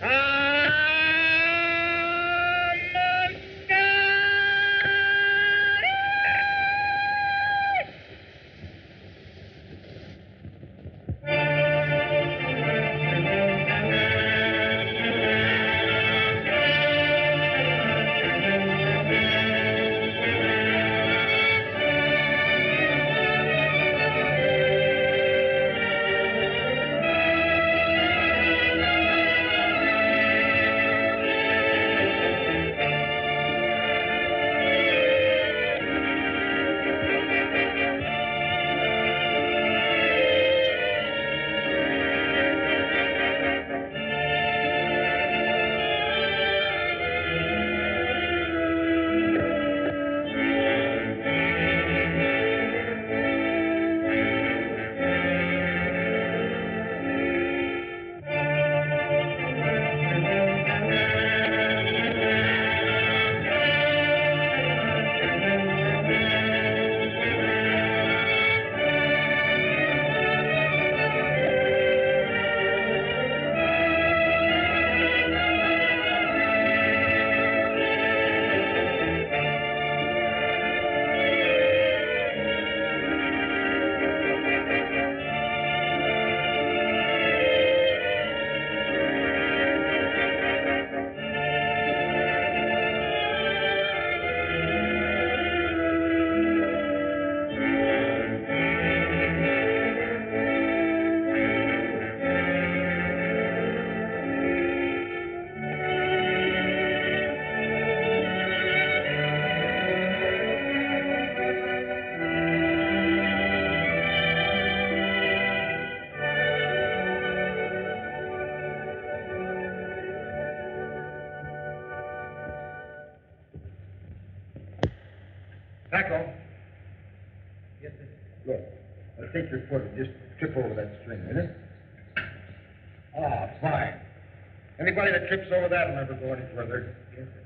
Yes, sir. Look, I'll take your foot and just trip over that string, will you? Ah, fine. Anybody that trips over that will never go any further. Yes, sir.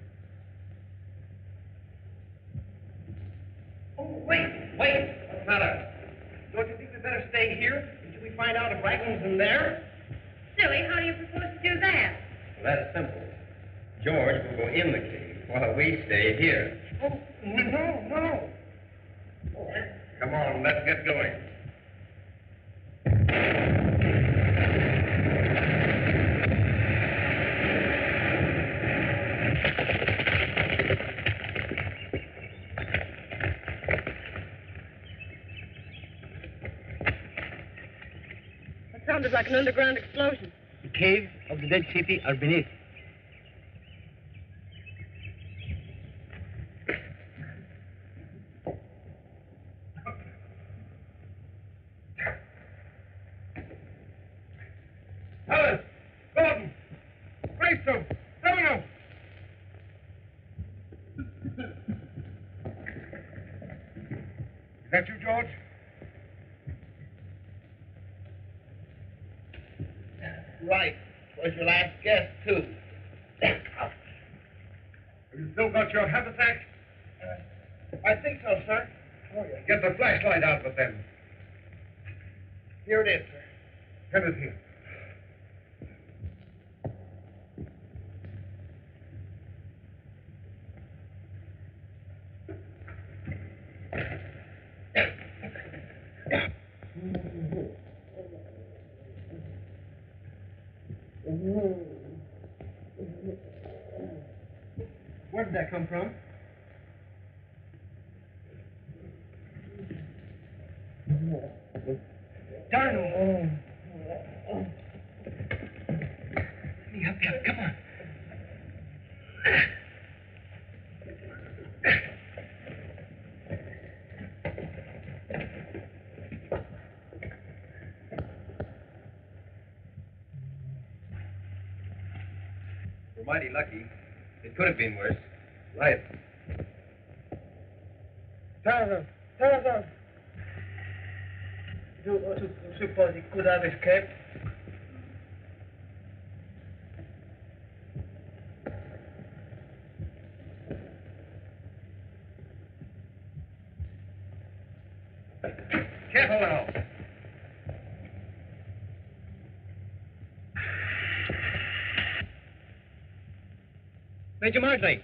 Oh, wait. What's the matter? Don't you think we better stay here until we find out if Ragling's in there? Silly, how do you propose to do that? Well, that's simple. George will go in the cave while we stay here. Oh, no. Oh, come on, let's get going. That sounded like an underground explosion. The cave of the dead city are beneath. Is that you, George? Right. Was your last guess, too. Have you still got your haversack? I think so, sir. Oh, yeah. Get the flashlight out of it, then. Here it is, sir. Send it here. Where did that come from? Darno. Let me help you out. Come on. We're mighty lucky. It could have been worse. Right. Tarzan. You suppose he could have escaped? Careful now. Major Matling.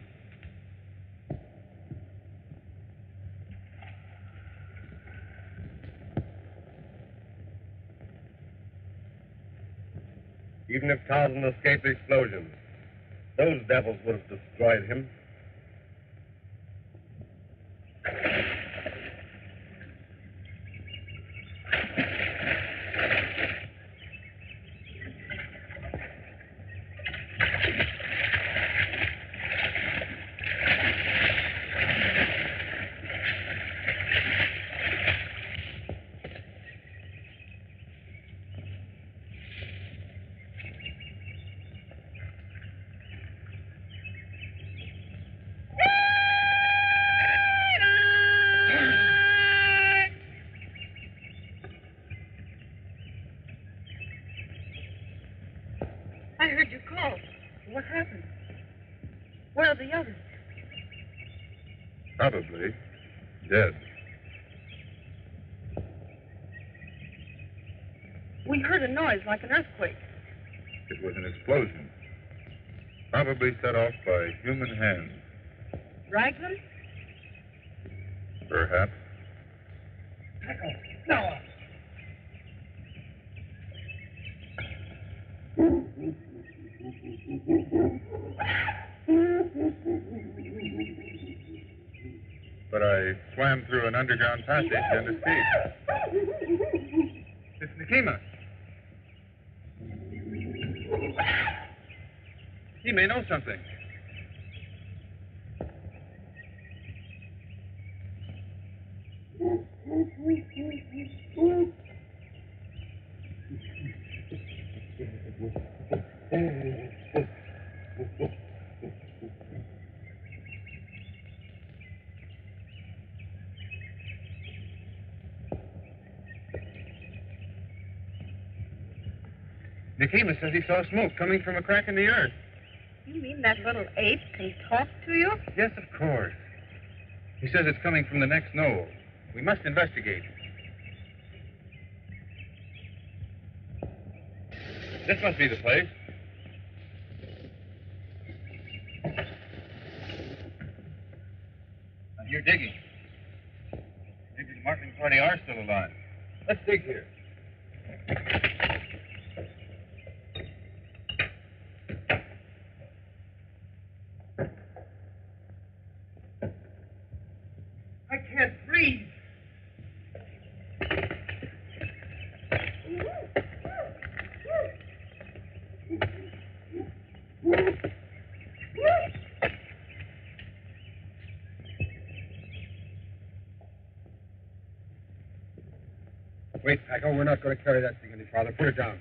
Even if Tarzan escaped the explosion, those devils would have destroyed him. I heard you call. What happened? Where are the others? Probably dead. We heard a noise like an earthquake. It was an explosion. Probably set off by human hands. Raglan? Perhaps. No. But I swam through an underground passage and escaped. It's Nikema. He may know something. Nikema says he saw smoke coming from a crack in the earth. You mean that little ape can talk to you? Yes, of course. He says it's coming from the next knoll. We must investigate. This must be the place. I hear digging. Maybe the Martling party are still alive. Let's dig here. I can't breathe. Wait, Paco, we're not going to carry that thing any farther. Put it down.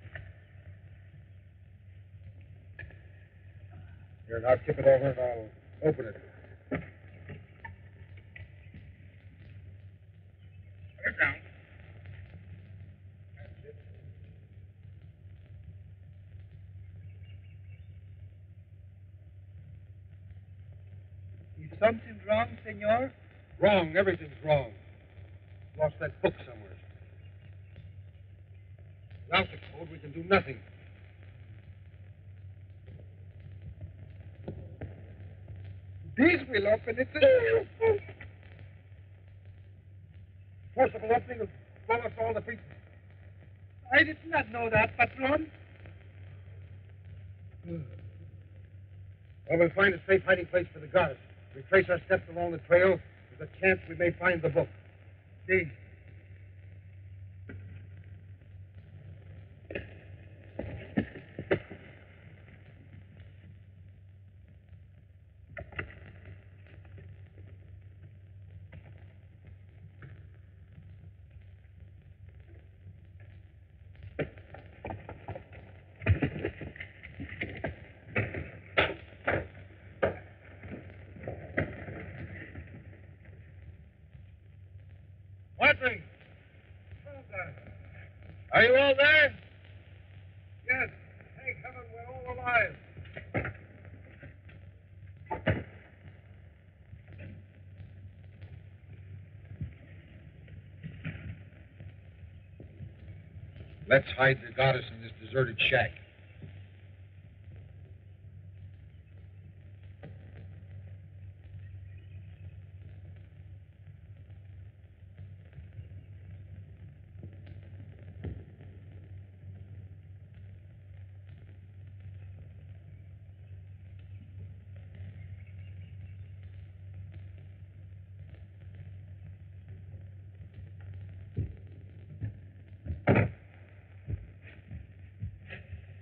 Here, now tip it over and I'll open it. Put it down. Is something wrong, senor? Wrong. Everything's wrong. Lost that book somewhere. Without the code, we can do nothing. This will open it. Forcible opening will blow us all to pieces. I did not know that, Patron. Well, we'll find a safe hiding place for the goddess. Retrace our steps along the trail. There's a chance we may find the book. See. Matling! Are you all there? Yes. Thank heaven we're all alive. Let's hide the goddess in this deserted shack.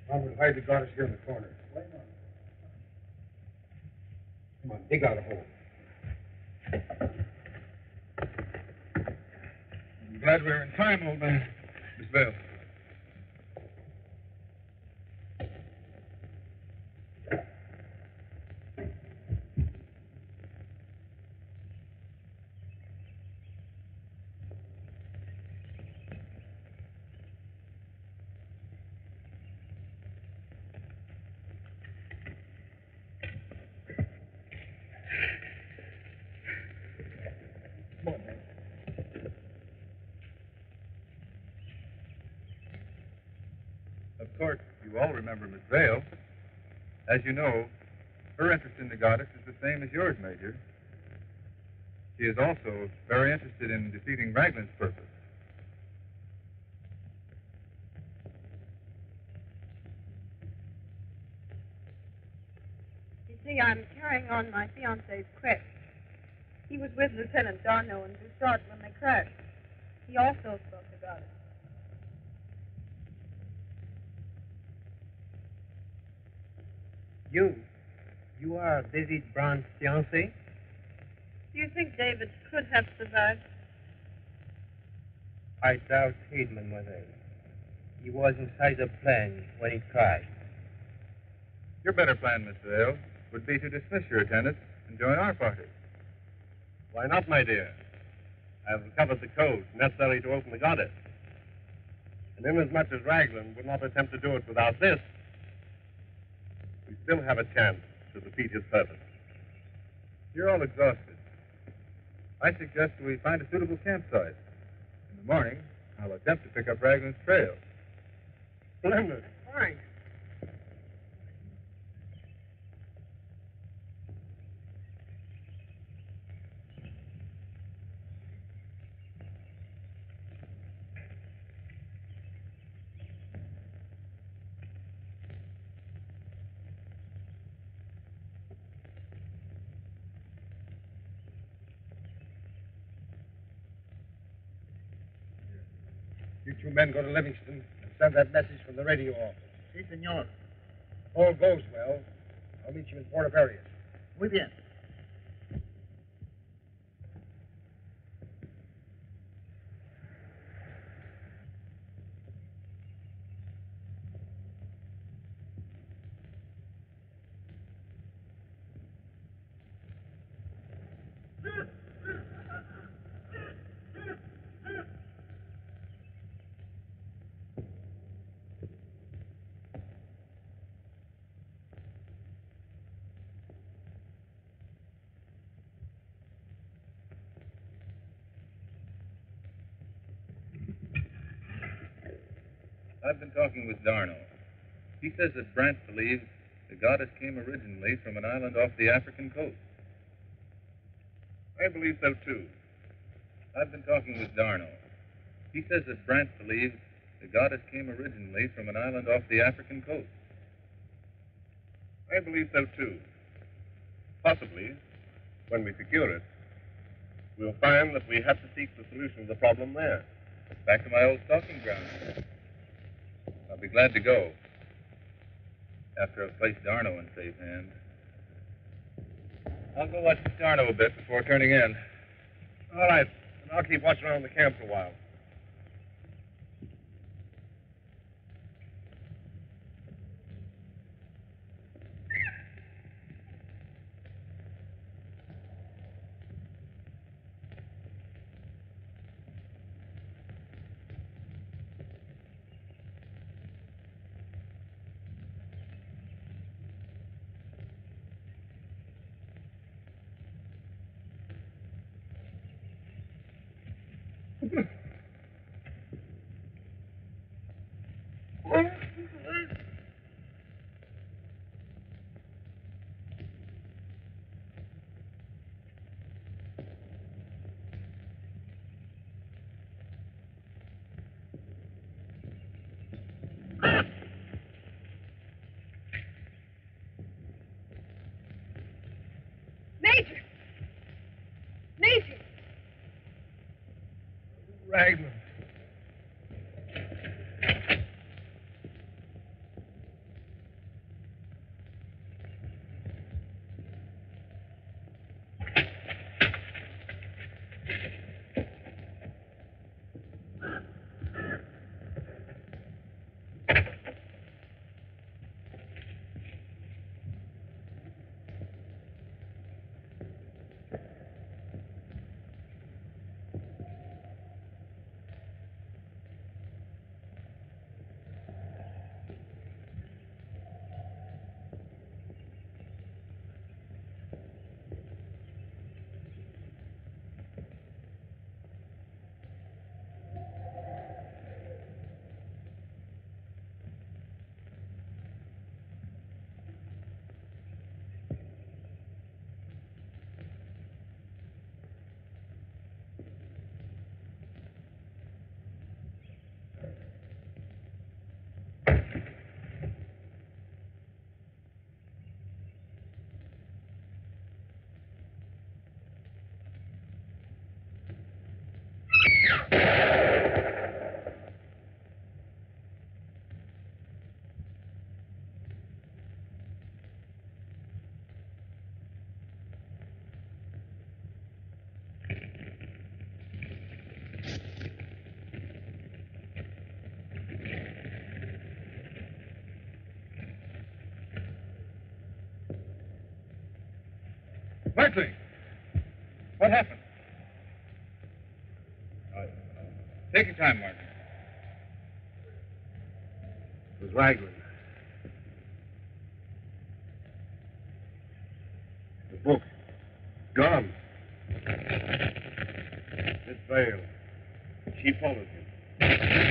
Tom would hide the goddess here in the corner. Why not? Come on, dig out a hole. I'm glad we're in time, old man. Miss Vale. Of course, you all remember Miss Vale. As you know, her interest in the goddess is the same as yours, Major. She is also very interested in defeating Raglan's purpose. You see, I'm carrying on my fiancé's quest. He was with Lieutenant Darno and Bouchard when they crashed. He also spoke about it. You are David Brown's fiancé? Do you think David could have survived? I doubt it, mademoiselle. He was inside the plane when it crashed. Your better plan, Miss Vale, would be to dismiss your attendants and join our party. Why not, my dear? I have recovered the code necessary to open the goddess. And inasmuch as Raglan would not attempt to do it without this, we still have a chance to defeat his purpose. You're all exhausted. I suggest we find a suitable campsite. In the morning, I'll attempt to pick up Raglan's trail. Splendid. Fine. You two men go to Livingston and send that message from the radio office. Si, senor. If all goes well, I'll meet you in Port Avarias. Muy bien. I've been talking with Darno. He says that Brant believes the goddess came originally from an island off the African coast. I believe so, too. I've been talking with Darno. He says that Brant believes the goddess came originally from an island off the African coast. I believe so, too. Possibly, when we secure it, we'll find that we have to seek the solution of the problem there. Back to my old stalking ground. I'll be glad to go. After I've placed Darno in safe hands. I'll go watch Darno a bit before turning in. All right. And I'll keep watching around the camp for a while. Matling! What happened? Take your time, Martin. It was Raglan. The book. Gone. Miss Vale. She followed him.